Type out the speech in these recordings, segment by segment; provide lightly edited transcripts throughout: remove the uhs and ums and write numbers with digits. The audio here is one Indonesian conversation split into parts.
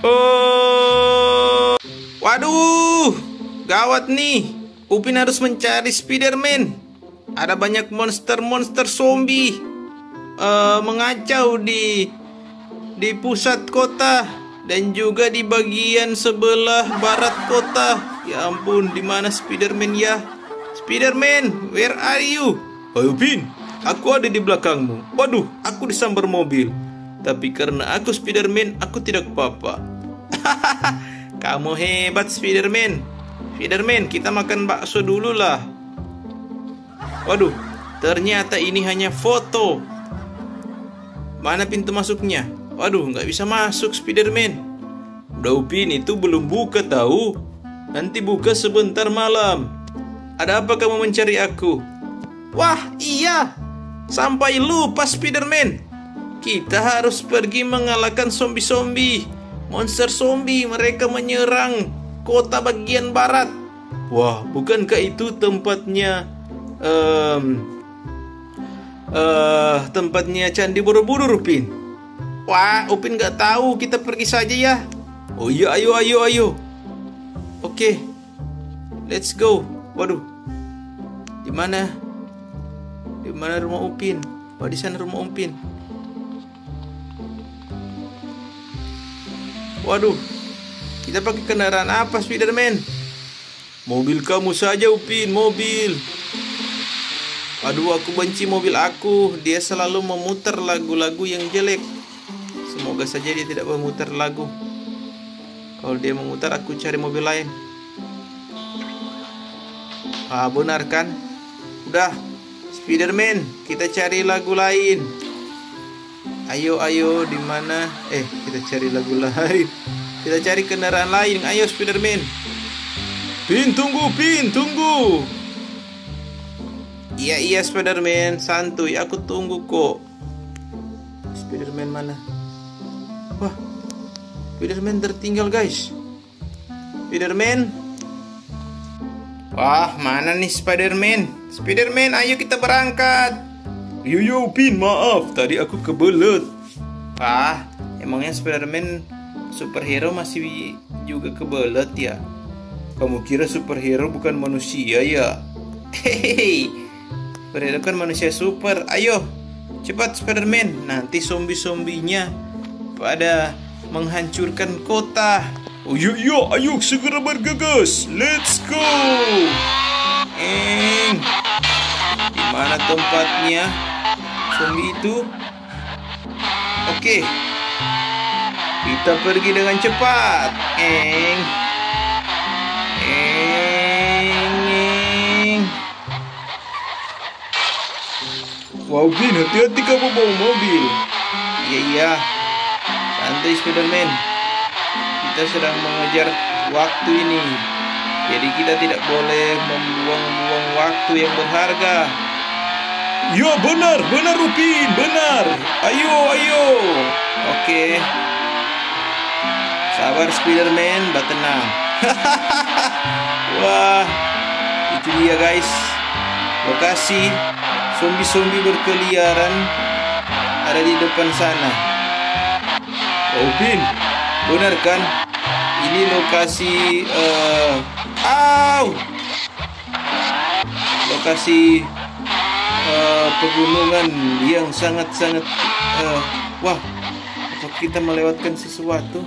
Oh, waduh, gawat nih. Upin harus mencari Spiderman. Ada banyak monster-monster zombie mengacau di pusat kota dan juga di bagian sebelah barat kota. Ya ampun, di mana Spiderman ya? Spiderman, where are you? Oh, Upin, aku ada di belakangmu. Waduh, aku disambar mobil. Tapi karena aku Spiderman, aku tidak apa-apa. Kamu hebat, Spiderman. Spiderman, kita makan bakso dulu lah. Waduh, ternyata ini hanya foto. Mana pintu masuknya? Waduh, nggak bisa masuk, Spiderman. Udah, Upin, itu belum buka tahu. Nanti buka sebentar malam. Ada apa kamu mencari aku? Wah, iya. Sampai lupa, Spiderman. Kita harus pergi mengalahkan zombie-zombie. Monster zombie, mereka menyerang kota bagian barat. Wah, bukankah itu tempatnya tempatnya Candi Borobudur, Upin? Wah, Upin nggak tahu. Kita pergi saja ya. Oh iya, ayo. Oke, let's go. Waduh, di mana? Di mana rumah Upin? Oh, di sana rumah Upin. Waduh, kita pakai kendaraan apa, Spiderman? Mobil kamu saja, Upin, mobil. Aduh, aku benci mobil aku. Dia selalu memutar lagu-lagu yang jelek. Semoga saja dia tidak memutar lagu. Kalau dia memutar, aku cari mobil lain. Ah, benar kan? Udah, Spiderman, kita cari lagu lain. Ayo, di mana? Kita cari lagu lain. Kita cari kendaraan lain. Ayo, Spiderman. Pin, tunggu. Iya, Spiderman. Santuy, aku tunggu kok. Spiderman mana? Wah, Spiderman tertinggal, guys. Spiderman. Wah, mana nih Spiderman? Spiderman, ayo kita berangkat. Yo, Pin, maaf, tadi aku kebelet. Ah, emangnya Spiderman superhero masih juga kebelet ya? Kamu kira superhero bukan manusia ya? Hehehe, superhero kan manusia super. Ayo, cepat Spiderman, nanti zombie-zombinya pada menghancurkan kota. Oh iya, ayo segera bergegas. Let's go. Di mana tempatnya zombie itu? Oke, kita pergi dengan cepat. Wow, Pin, hati-hati kamu bawa mobil. Iya. Santai, Spiderman. Kita sedang mengejar waktu ini. Jadi kita tidak boleh membuang-buang waktu yang berharga. Ya, benar, Upin, benar. Ayo. Oke. Sabar, Spiderman, tenang. Wah, itu dia, guys. Lokasi zombie berkeliaran ada di depan sana. Oh, Upin, benar kan? Ini lokasi lokasi pegunungan yang sangat-sangat wah, apa kita melewatkan sesuatu,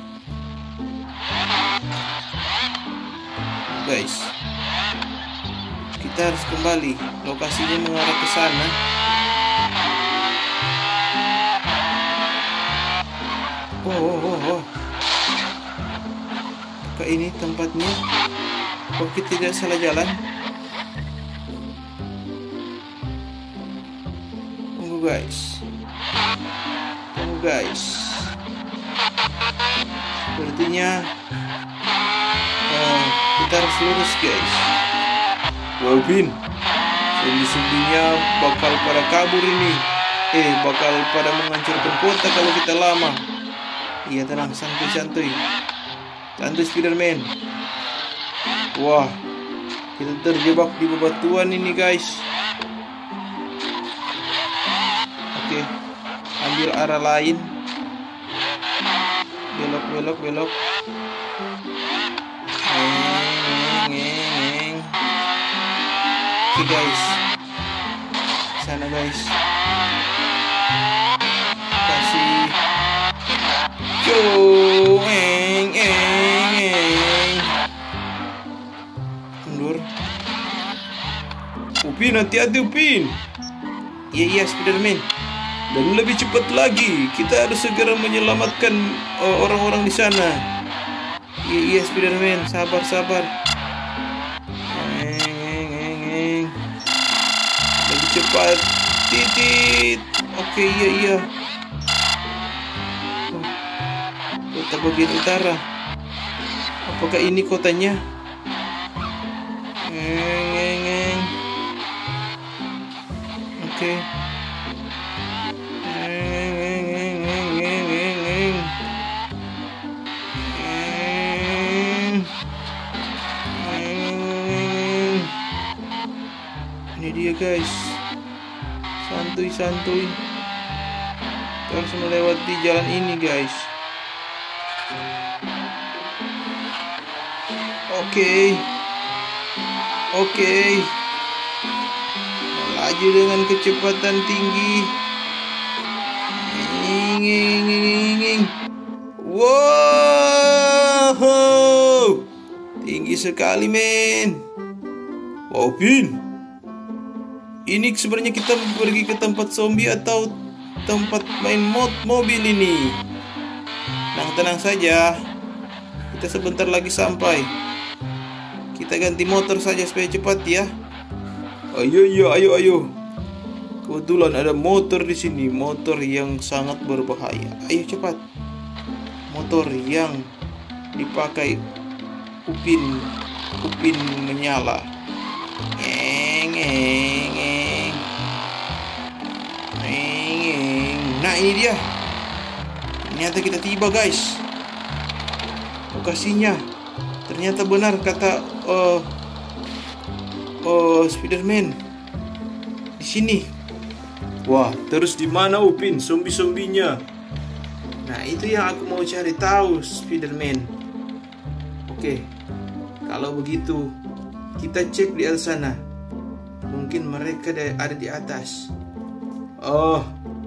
guys? Kita harus kembali, lokasinya mengarah ke sana. Oh. Apakah ini tempatnya? Kok kita tidak salah jalan? Tunggu guys. Sepertinya kita harus lurus, guys. Wow, Pin, zombie-zombinya bakal pada kabur ini. Bakal pada menghancurkan kota kalau kita lama. Iya, tenang, santuy. Santuy, Spiderman. Wah, kita terjebak di bebatuan ini, guys. Oke, ambil arah lain. belok, belok. Ngeng. Oke guys, sana guys. Kasih. Yo, mundur. Upin, hati-hati Upin. Iya, Spiderman. Dan lebih cepat lagi, kita harus segera menyelamatkan orang-orang di sana. Iya, Spiderman, sabar. Lebih cepat. Titit. Oke, iya. Kota bagian utara. Apakah ini kotanya? Oke. Ini dia guys. Santuy. Kita harus melewati jalan ini guys. Oke. Melaju dengan kecepatan tinggi. Wow, tinggi sekali men. Wow Pin, ini sebenarnya kita pergi ke tempat zombie atau tempat main mobil ini? Tenang saja, kita sebentar lagi sampai. Kita ganti motor saja supaya cepat ya. Ayo. Kebetulan ada motor di sini, motor yang sangat berbahaya. Ayo cepat. Motor yang dipakai Upin menyala. Nah ini dia. Ternyata kita tiba guys. Lokasinya ternyata benar kata Spiderman. Di sini. Wah, terus di mana Upin zombie-zombinya? Nah, itu yang aku mau cari tahu, Spiderman. Oke. Kalau begitu, kita cek di atas sana. Mungkin mereka ada di atas. Oh.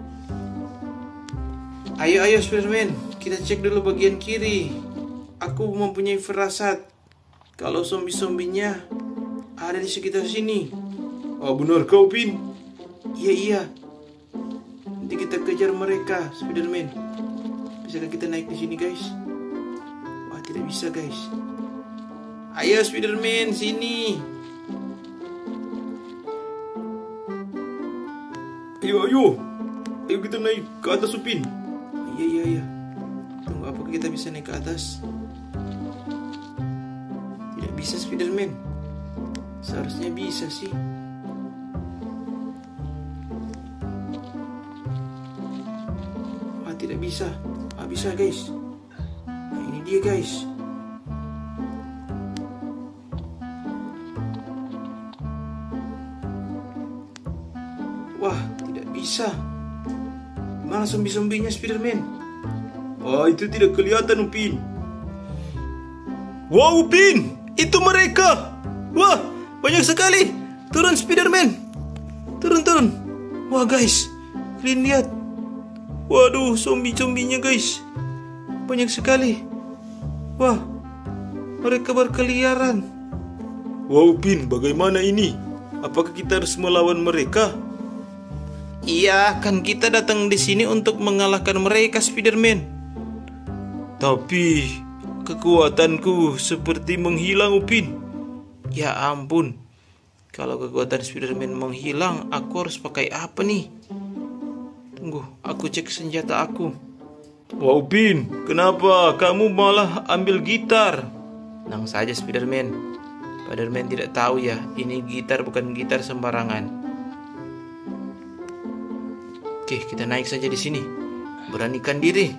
Ayo Spiderman, kita cek dulu bagian kiri. Aku mempunyai firasat kalau zombie-zombinya ada di sekitar sini. Oh, benar kau, Pin? Iya. Nanti kita kejar mereka, Spiderman. Bisakah kita naik di sini, guys? Wah, tidak bisa, guys. Ayo, Spiderman, sini. Ayo kita naik ke atas, Upin. Iya. Tunggu, apakah kita bisa naik ke atas? Tidak bisa, Spiderman. Seharusnya bisa sih. Wah, tidak bisa. Bisa, guys. Nah, ini dia, guys. Wah, tidak bisa. Mana zombie-zombinya, Spiderman? Oh, itu tidak kelihatan, Upin. Wow, Upin, itu mereka. Wah, banyak sekali. Turun, Spiderman. Turun. Wah, guys, kalian lihat. Waduh, zombie-zombinya, guys. Banyak sekali. Wah, mereka berkeliaran. Wow, Upin, bagaimana ini? Apakah kita harus melawan mereka? Iya, kan kita datang di sini untuk mengalahkan mereka, Spiderman. Tapi kekuatanku seperti menghilang, Upin. Ya ampun. Kalau kekuatan Spiderman menghilang, aku harus pakai apa nih? Tunggu, aku cek senjata aku. Wah, Upin, kenapa kamu malah ambil gitar? Tenang saja, Spiderman. Spiderman tidak tahu ya, ini gitar bukan gitar sembarangan. Oke, kita naik saja di sini. Beranikan diri.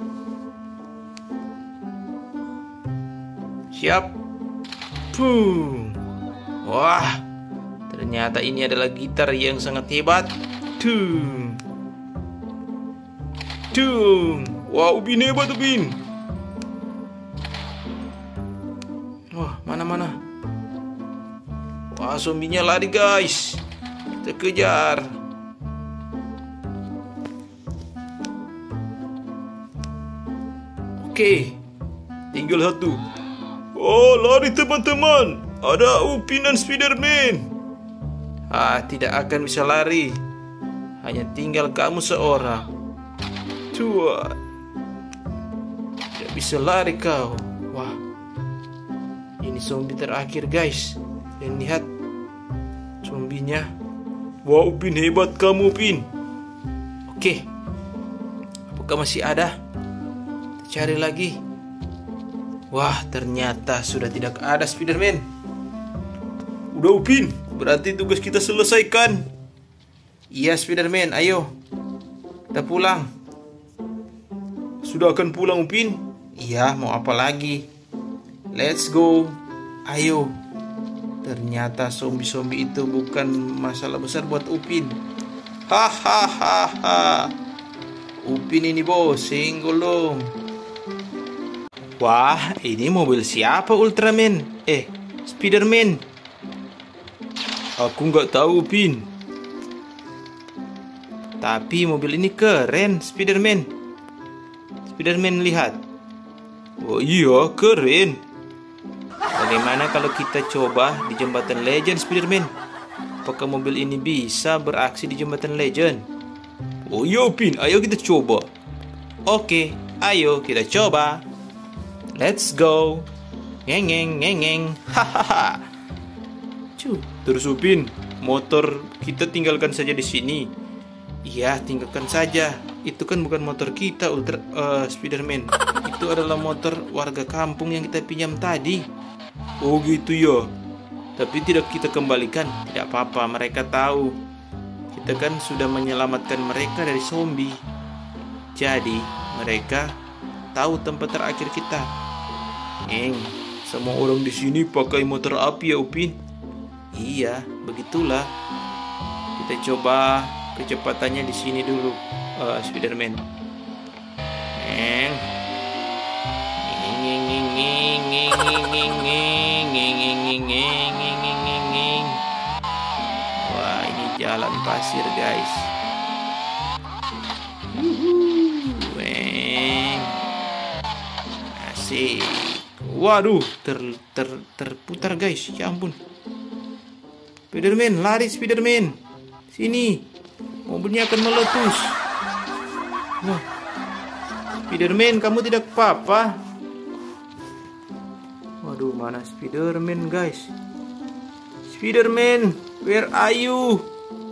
Siap. Boom. Wah, ternyata ini adalah gitar yang sangat hebat. Tung. Wah, Upin hebat, Upin. Mana? Wah, zombinya lari guys. Kita kejar. Oke, tinggal satu. Oh, lari teman-teman. Ada Upin dan Spiderman. Tidak akan bisa lari. Hanya tinggal kamu seorang. Tua. Tidak bisa lari kau. Wah, ini zombie terakhir guys. Dan lihat zombinya. Wah, Upin, hebat kamu, Upin. Oke, apakah masih ada? Kita cari lagi. Wah, ternyata sudah tidak ada Spiderman. Udah, Upin, berarti tugas kita selesaikan. Iya, Spiderman, ayo kita pulang. Sudah akan pulang, Upin? Iya, mau apa lagi? Let's go. Ayo. Ternyata zombie-zombie itu bukan masalah besar buat Upin. Hahaha. Upin ini bos, singgul dong. Wah, ini mobil siapa, Ultraman? Spiderman. Aku nggak tahu, Upin. Tapi mobil ini keren, Spiderman. Spiderman, lihat. Oh iya, keren. Bagaimana kalau kita coba di jembatan Legend, Spiderman? Apakah mobil ini bisa beraksi di jembatan Legend? Oh iya, Upin, ayo kita coba. Oke, ayo kita coba. Let's go. Ngeng. Hahaha. Terus, Upin, motor kita tinggalkan saja di sini. Iya, tinggalkan saja. Itu kan bukan motor kita, Spiderman. Itu adalah motor warga kampung yang kita pinjam tadi. Oh gitu ya. Tapi tidak kita kembalikan. Tidak apa-apa, mereka tahu. Kita kan sudah menyelamatkan mereka dari zombie. Jadi mereka tahu tempat terakhir kita. Semua orang di sini pakai motor api ya, Upin? Iya, begitulah. Kita coba kecepatannya di sini dulu, Spiderman. Wah, ini jalan pasir, guys. Asik. Waduh, terputar, guys. Ya ampun. Spiderman, lari, Spiderman. Sini. Mobilnya akan meletus. Wah. Spiderman, kamu tidak apa-apa? Waduh, mana Spiderman, guys? Spiderman, where are you?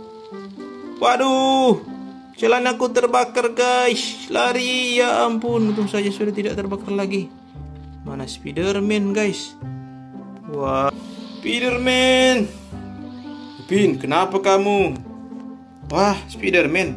Waduh, celanaku terbakar, guys. Lari, ya ampun. Untung saja sudah tidak terbakar lagi. Mana Spiderman, guys? Wah, Spiderman. Upin, kenapa kamu? Wah, Spiderman.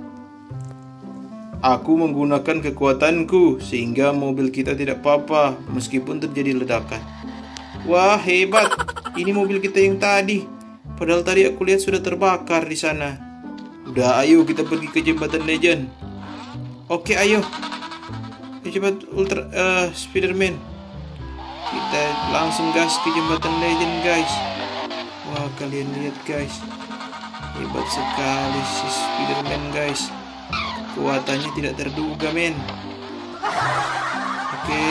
Aku menggunakan kekuatanku sehingga mobil kita tidak apa-apa meskipun terjadi ledakan. Wah, hebat. Ini mobil kita yang tadi. Padahal tadi aku lihat sudah terbakar di sana. Udah, ayo kita pergi ke jembatan Legend. Oke, ayo. Cepat, Spiderman. Kita langsung gas ke jembatan Legend, guys. Wah, kalian lihat, guys. Hebat sekali si Spiderman, guys. Kuatannya tidak terduga, men. Oke.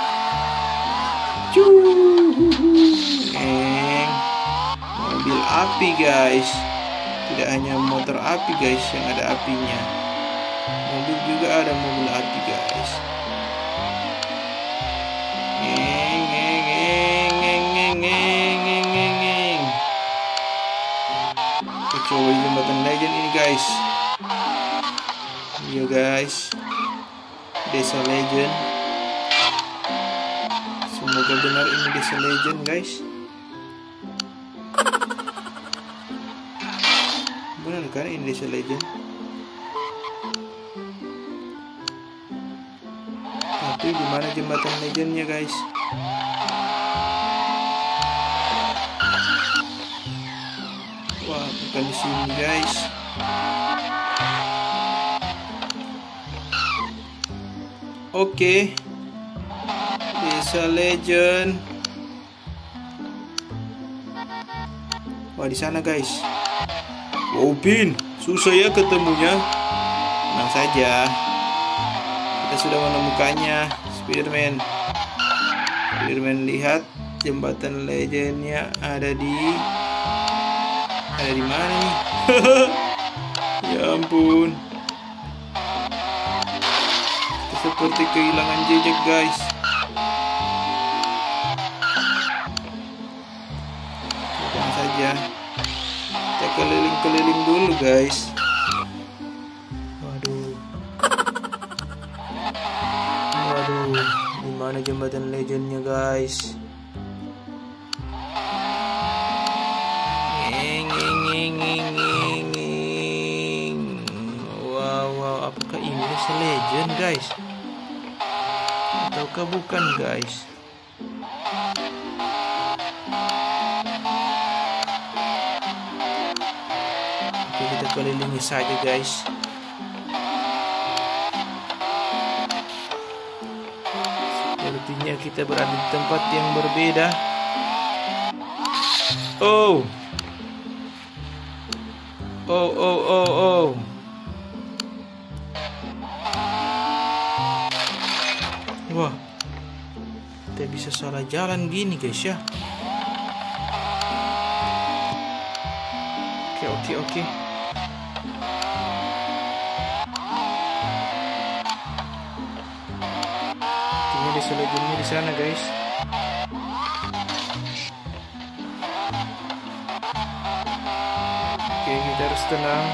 Mobil api, guys. Tidak hanya motor api, guys, yang ada apinya. Mobil juga ada mobil api, guys. Coba jembatan Legend ini, guys. Iya, guys. Desa Legend. Semoga benar ini Desa Legend, guys. Benar kan ini Desa Legend? Tapi di mana jembatan Legendnya, guys? Wah, bukan di sini, guys. Oke. Desa Legend. Wah, di sana guys. Wow, Upin, susah ya ketemunya. Tenang saja, kita sudah menemukannya, Spiderman. Spiderman, lihat jembatan legendnya ada di mana nih? Ya ampun, kita seperti kehilangan jejak guys. Tenang saja, kita keliling-keliling dulu guys. Waduh, di mana jembatan legendnya guys? Wow, apakah ini legend guys? Ataukah bukan guys? Oke, kita kelilingi saja guys. Sepertinya kita berada di tempat yang berbeda. Oh. Wah, kita bisa salah jalan gini guys ya. Oke. Ini ada legendnya di sana guys. Oke, kita harus tenang.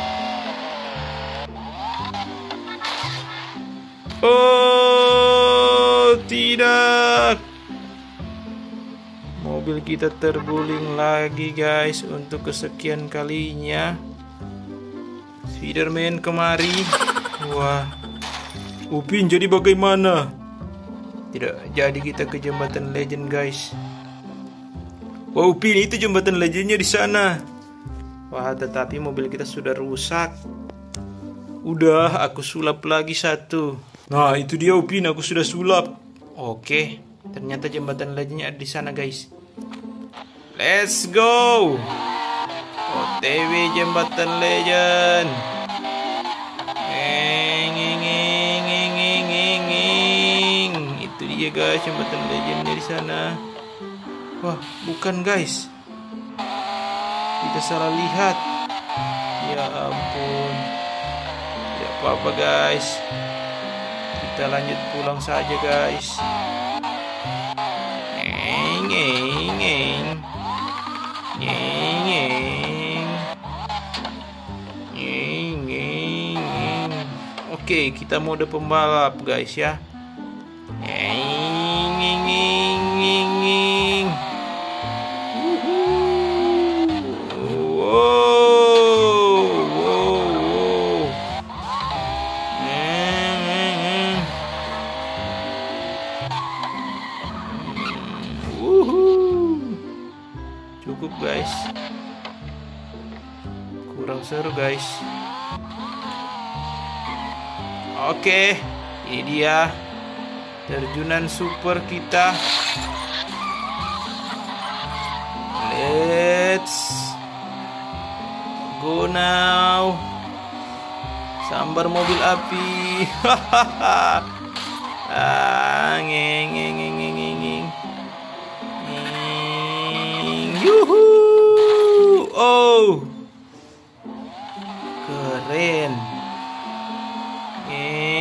Oh, tidak. Mobil kita terguling lagi guys untuk kesekian kalinya. Spiderman kemari. Wah, Upin, jadi bagaimana? Tidak jadi kita ke jembatan legend guys. Wah, Upin, itu jembatan legendnya di sana. Wah, tetapi mobil kita sudah rusak. Udah, aku sulap lagi satu. Nah, itu dia Upin, aku sudah sulap. Oke, ternyata jembatan legendnya ada di sana guys. Let's go. OTW jembatan legend. Itu dia guys, jembatan legendnya di sana. Wah, bukan guys. Kita salah lihat. Ya ampun. Tidak apa-apa guys. Kita lanjut pulang saja guys. Oke, kita mode pembalap guys ya. Cukup guys, kurang seru guys. Oke, ini dia terjunan super kita. Let's go now. Sambar mobil api. Yuhu. Oh, keren.